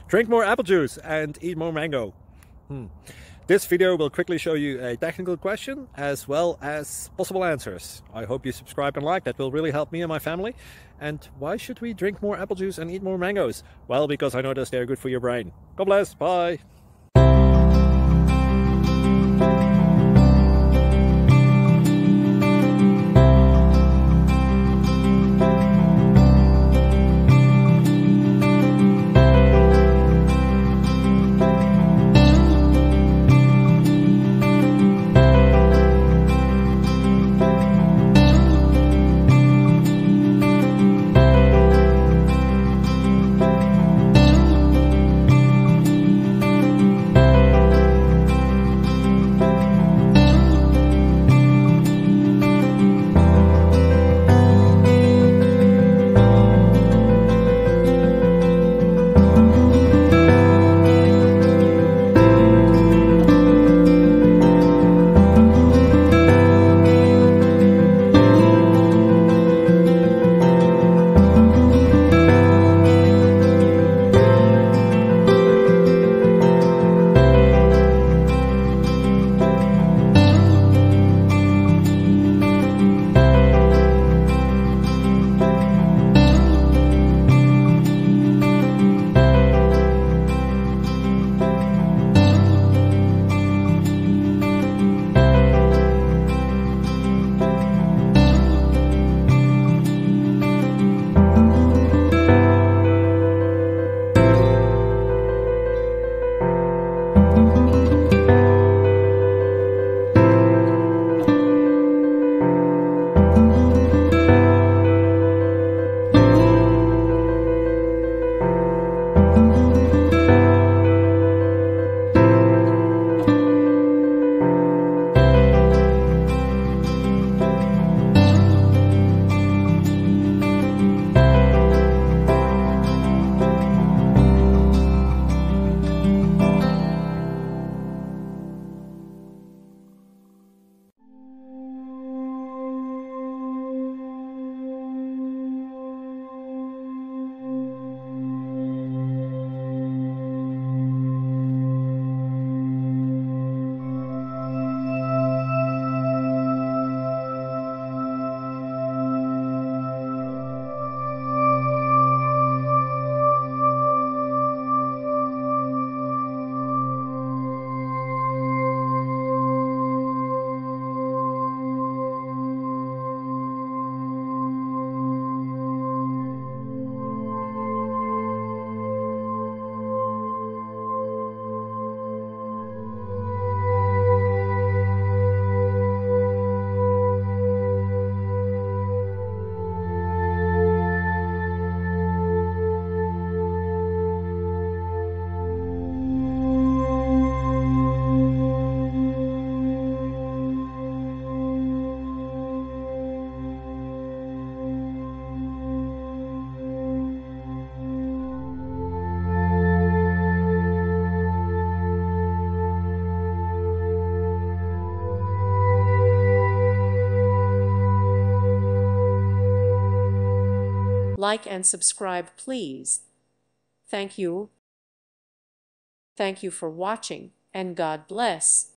Drink more apple juice and eat more mango. This video will quickly show you a technical question as well as possible answers. I hope you subscribe and like, that will really help me and my family. And why should we drink more apple juice and eat more mangoes? Well, because I noticed they're good for your brain. God bless, bye. Like and subscribe, please. Thank you. Thank you for watching, and God bless.